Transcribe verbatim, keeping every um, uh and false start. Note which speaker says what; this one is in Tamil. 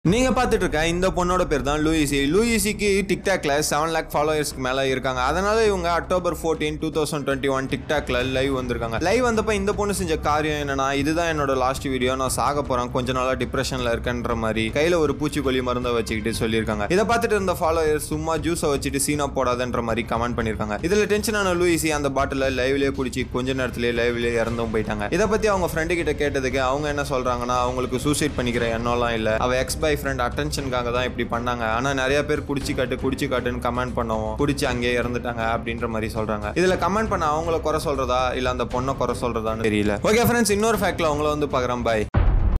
Speaker 1: நீங்க பாத்துட்டு இருக்க இந்த பொண்ணோட பேர் தான் லூயிசி. லூயிசிக்கு டிக்டாக்ல செவன் லேக் ஃபாலோவர்ஸ்க்கு மேல இருக்காங்க. அதனால இவங்க October fourteen two thousand twenty one டிக்டாக்ல லைவ் வந்திருக்காங்க. லைவ் வந்தப்ப இந்த பொண்ணு செஞ்ச காரியம் என்னன்னா, இதுதான் என்னோட லாஸ்ட் வீடியோ, நான் சாக போறேன், கொஞ்ச நாளா டிப்ரெஷன்ல இருக்கேன்ற மாதிரி கையில ஒரு பூச்சிக்கொல்லி மருந்தை வச்சுக்கிட்டு சொல்லியிருக்காங்க. இதை பார்த்துட்டு இருந்த ஃபாலோவர்ஸ் சும்மா ஜூஸை வச்சுட்டு சீனா போடாதன்ற மாதிரி கமெண்ட் பண்ணிருக்காங்க. இதுல டென்ஷனான லூயிசி அந்த பாட்டில லைவ்லயே குடிச்சு கொஞ்ச நேரத்திலேயே லைவ்லயே இறந்தும் போயிட்டாங்க. இதை பத்தி அவங்க ஃப்ரெண்டு கிட்ட கேட்டதுக்கு அவங்க என்ன சொல்றாங்கன்னா, அவங்களுக்கு சூசைட் பண்ணிக்கிற எண்ணம்லாம் இல்ல, அவ எக்ஸ் பாய் ஃப்ரெண்ட் அட்டென்ஷனுக்காக தான் இப்படி பண்ணாங்க. ஆனா நிறைய பேர் குடிச்சு காட்டு குடிச்சு காட்டுன்னு கமெண்ட் பண்ணுவோம், குடிச்சு அங்கேயே இறந்துட்டாங்க அப்படின்ற மாதிரி சொல்றாங்க. இதுல கமெண்ட் பண்ண அவங்கள குறை சொல்றதா இல்ல அந்த பொண்ணை குறை சொல்றதான்னு தெரியல. ஓகே ஃப்ரெண்ட்ஸ், இன்னொரு ஃபேக்ட்ல அவங்கள வந்து பாக்குறேன். பாய்.